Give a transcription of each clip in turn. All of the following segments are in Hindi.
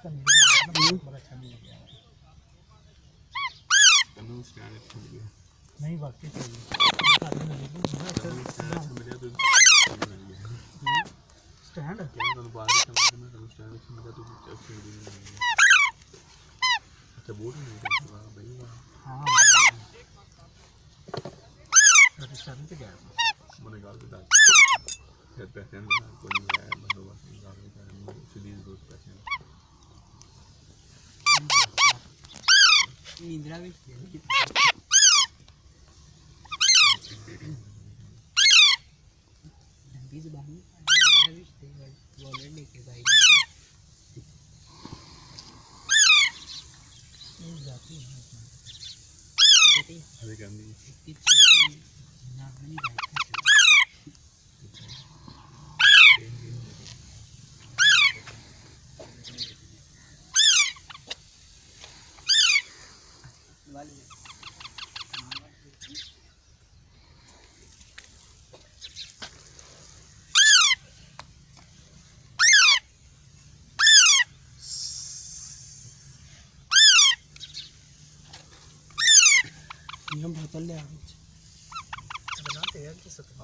इसका बड़ा अच्छा नहीं लग रहा तनु स्टैंड अच्छा लग गया नहीं वाकई चाहिए स्टैंड क्या तनु बाहर समझ में तनु स्टैंड अच्छा मिला तो अच्छी वीडियो अच्छा बोल नहीं था भाई हाँ स्टैंड पे गया मैंने गाल पे डाल फिर पैसे ना कोई नहीं आया बंदोबस्त गाल पे डाल सीरीज रोज पैसे निंद्रा भी बीच बाहर वॉलेट लेके भाई जाती है अरे करनी ना नहीं भाई हम भातल ले आवे बनाते हैं कि सब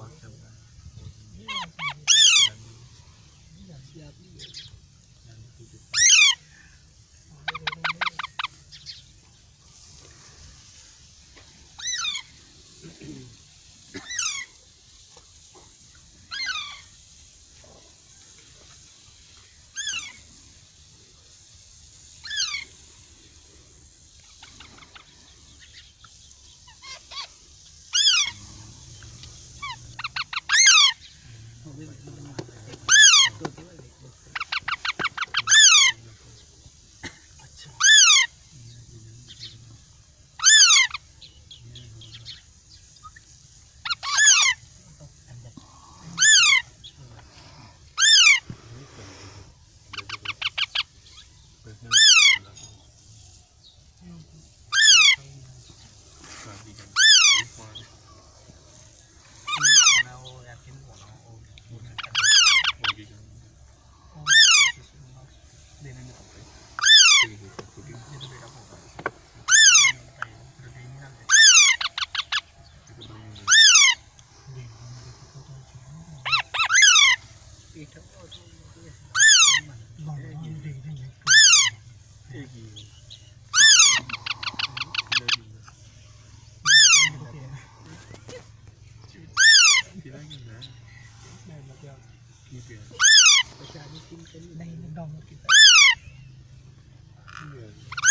नहीं डाउनलोड किया